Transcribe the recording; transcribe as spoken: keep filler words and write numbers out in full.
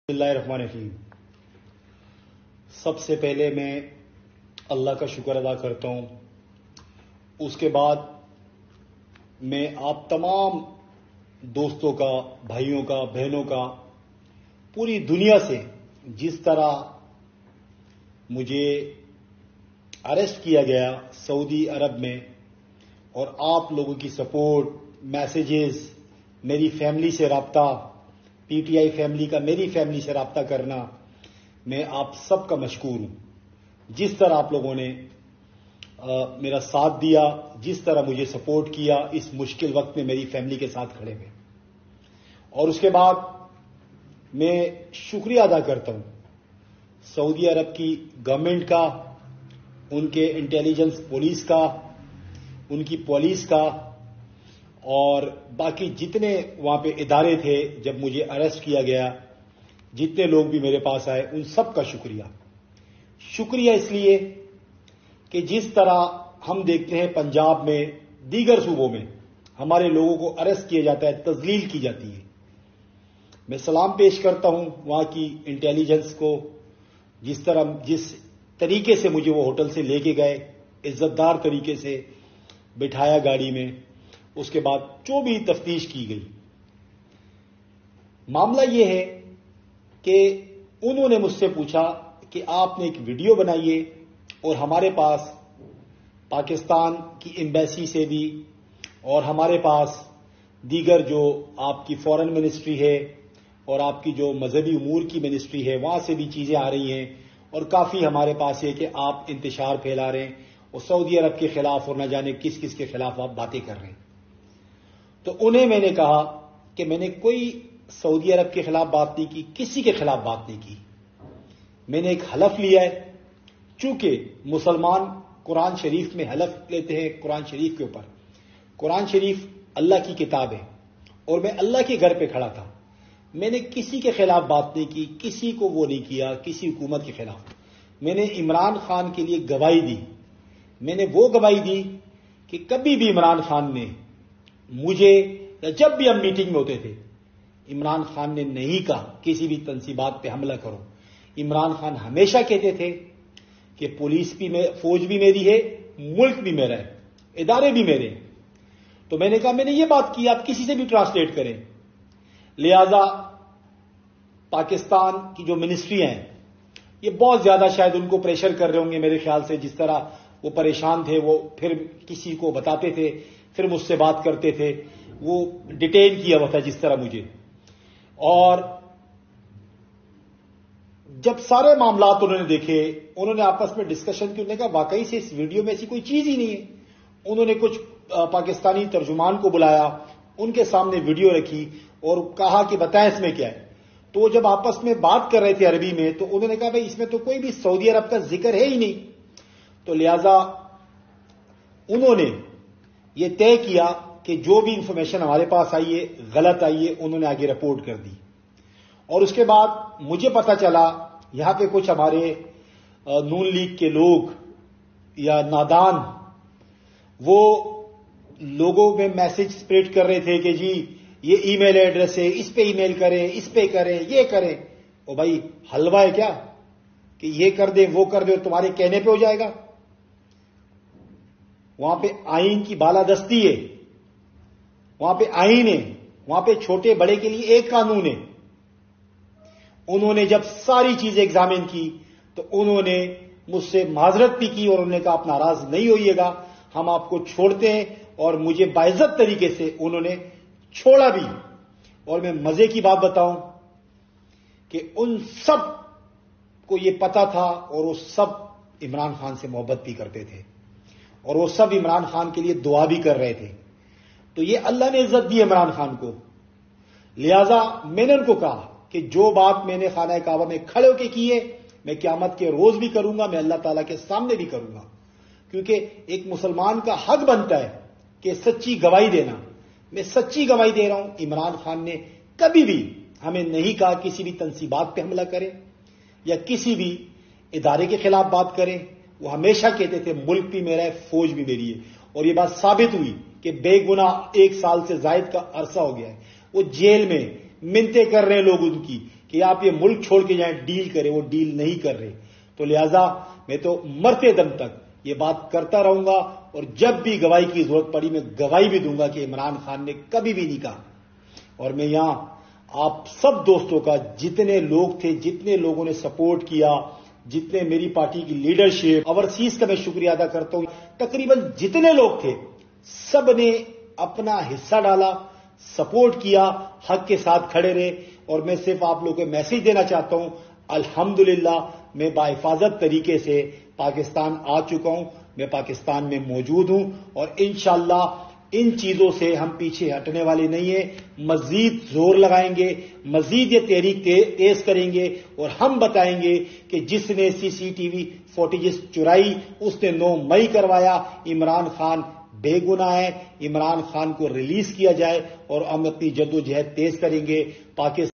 بسم اللہ الرحمن الرحیم۔ سب سے پہلے میں اللہ کا شکر ادا کرتا ہوں، اس کے بعد میں آپ تمام دوستوں کا، بھائیوں کا، بہنوں کا، پوری دنیا سے جس طرح مجھے اریسٹ کیا گیا سعودی عرب میں، اور آپ لوگوں کی سپورٹ، میسیجز، میری فیملی سے رابطہ، پی ٹی آئی فیملی کا میری فیملی سے رابطہ کرنا، میں آپ سب کا مشکور ہوں۔ جس طرح آپ لوگوں نے آ, میرا ساتھ دیا، جس طرح مجھے سپورٹ کیا اس مشکل وقت میں میری فیملی کے ساتھ کھڑے ہوئے، اور اس کے بعد میں شکریہ ادا کرتا ہوں سعودی عرب کی گورنمنٹ کا، ان کے انٹیلیجنس پولیس کا، ان کی پولیس کا، اور باقی جتنے وہاں پہ ادارے تھے جب مجھے اریسٹ کیا گیا، جتنے لوگ بھی میرے پاس آئے، ان سب کا شکریہ۔ شکریہ اس لیے کہ جس طرح ہم دیکھتے ہیں پنجاب میں، دیگر صوبوں میں ہمارے لوگوں کو اریسٹ کیا جاتا ہے، تذلیل کی جاتی ہے۔ میں سلام پیش کرتا ہوں وہاں کی انٹیلیجنس کو، جس طرح جس طریقے سے مجھے وہ ہوٹل سے لے کے گئے، عزت دار طریقے سے بٹھایا گاڑی میں، اس کے بعد جو بھی تفتیش کی گئی۔ معاملہ یہ ہے کہ انہوں نے مجھ سے پوچھا کہ آپ نے ایک ویڈیو بنائیے، اور ہمارے پاس پاکستان کی ایمبیسی سے بھی، اور ہمارے پاس دیگر جو آپ کی فارن منسٹری ہے اور آپ کی جو مذہبی امور کی منسٹری ہے، وہاں سے بھی چیزیں آ رہی ہیں، اور کافی ہمارے پاس ہے کہ آپ انتشار پھیلا رہے ہیں اور سعودی عرب کے خلاف اور نہ جانے کس کس کے خلاف آپ باتیں کر رہے ہیں۔ تو انہیں میں نے کہا کہ میں نے کوئی سعودی عرب کے خلاف بات نہیں کی، کسی کے خلاف بات نہیں کی۔ میں نے ایک حلف لیا ہے، چونکہ مسلمان قرآن شریف میں حلف لیتے ہیں، قرآن شریف کے اوپر۔ قرآن شریف اللہ کی کتاب ہے، اور میں اللہ کے گھر پہ کھڑا تھا، میں نے کسی کے خلاف بات نہیں کی، کسی کو وہ نہیں کیا، کسی حکومت کے خلاف۔ میں نے عمران خان کے لیے گواہی دی، میں نے وہ گواہی دی کہ کبھی بھی عمران خان نے مجھے، یا جب بھی ہم میٹنگ میں ہوتے تھے، عمران خان نے نہیں کہا کسی بھی تنصیبات پہ حملہ کرو۔ عمران خان ہمیشہ کہتے تھے کہ پولیس بھی میں، فوج بھی میری ہے، ملک بھی میرا ہے، ادارے بھی میرے ہیں۔ تو میں نے کہا میں نے یہ بات کی، آپ کسی سے بھی ٹرانسلیٹ کریں۔ لہذا پاکستان کی جو منسٹری ہیں، یہ بہت زیادہ شاید ان کو پریشر کر رہے ہوں گے میرے خیال سے، جس طرح وہ پریشان تھے، وہ پھر کسی کو بتاتے تھے، پھر مجھ سے بات کرتے تھے، وہ ڈیٹین کیا ہوا تھا جس طرح مجھے۔ اور جب سارے معاملات انہوں نے دیکھے، انہوں نے آپس میں ڈسکشن کی، انہوں نے کہا واقعی سے اس ویڈیو میں ایسی کوئی چیز ہی نہیں ہے۔ انہوں نے کچھ پاکستانی ترجمان کو بلایا، ان کے سامنے ویڈیو رکھی اور کہا کہ بتائیں اس میں کیا ہے۔ تو وہ جب آپس میں بات کر رہے تھے عربی میں، تو انہوں نے کہا بھائی اس میں تو کوئی بھی سعودی عرب کا ذکر ہے ہی نہیں۔ تو لہذا انہوں نے یہ طے کیا کہ جو بھی انفارمیشن ہمارے پاس آئی ہے، غلط آئی ہے، انہوں نے آگے رپورٹ کر دی۔ اور اس کے بعد مجھے پتا چلا یہاں پہ کچھ ہمارے نون لیگ کے لوگ یا نادان، وہ لوگوں میں میسج اسپریڈ کر رہے تھے کہ جی یہ ای میل ایڈریس ہے، اس پہ ای میل کریں، اس پہ کریں، یہ کریں۔ او بھائی حلوہ ہے کیا کہ یہ کر دیں وہ کر دیں تمہارے کہنے پہ ہو جائے گا؟ وہاں پہ آئین کی بالادستی ہے، وہاں پہ آئین ہے، وہاں پہ چھوٹے بڑے کے لیے ایک قانون ہے۔ انہوں نے جب ساری چیزیں ایگزامن کی تو انہوں نے مجھ سے معذرت بھی کی، اور انہوں نے کہا آپ ناراض نہیں ہوئیے گا، ہم آپ کو چھوڑتے ہیں، اور مجھے باعزت طریقے سے انہوں نے چھوڑا بھی۔ اور میں مزے کی بات بتاؤں کہ ان سب کو یہ پتا تھا، اور وہ سب عمران خان سے محبت بھی کرتے تھے، اور وہ سب عمران خان کے لیے دعا بھی کر رہے تھے۔ تو یہ اللہ نے عزت دی عمران خان کو۔ لہذا میں نے ان کو کہا کہ جو بات میں نے خانہ کعبہ میں کھڑے ہو کے کی ہے، میں قیامت کے روز بھی کروں گا، میں اللہ تعالیٰ کے سامنے بھی کروں گا، کیونکہ ایک مسلمان کا حق بنتا ہے کہ سچی گواہی دینا۔ میں سچی گواہی دے رہا ہوں، عمران خان نے کبھی بھی ہمیں نہیں کہا کسی بھی تنصیبات پہ حملہ کریں یا کسی بھی ادارے کے خلاف بات کریں۔ وہ ہمیشہ کہتے تھے ملک بھی میرا ہے، فوج بھی میری ہے، اور یہ بات ثابت ہوئی کہ بے گناہ ایک سال سے زائد کا عرصہ ہو گیا ہے، وہ جیل میں منتیں کر رہے ہیں لوگ ان کی کہ آپ یہ ملک چھوڑ کے جائیں ڈیل کریں، وہ ڈیل نہیں کر رہے. تو لہذا میں تو مرتے دم تک یہ بات کرتا رہوں گا، اور جب بھی گواہی کی ضرورت پڑی میں گواہی بھی دوں گا کہ عمران خان نے کبھی بھی نہیں کہا. اور میں یہاں آپ سب دوستوں کا، جتنے لوگ تھے، جتنے لوگوں نے سپورٹ کیا، جتنے میری پارٹی کی لیڈرشپ اوورسیز کا میں شکریہ ادا کرتا ہوں. تقریباً جتنے لوگ تھے سب نے اپنا حصہ ڈالا، سپورٹ کیا، حق کے ساتھ کھڑے رہے. اور میں صرف آپ لوگوں کو میسج دینا چاہتا ہوں، الحمدللہ میں باحفاظت طریقے سے پاکستان آ چکا ہوں، میں پاکستان میں موجود ہوں، اور انشاءاللہ ان چیزوں سے ہم پیچھے ہٹنے والے نہیں ہیں. مزید زور لگائیں گے، مزید یہ تحریک تیز کریں گے، اور ہم بتائیں گے کہ جس نے سی سی ٹی وی فوٹیجز چرائی اس نے نو مئی کروایا. عمران خان بے گناہ ہے، عمران خان کو ریلیز کیا جائے، اور ہم اپنی جدوجہد تیز کریں گے. پاکستان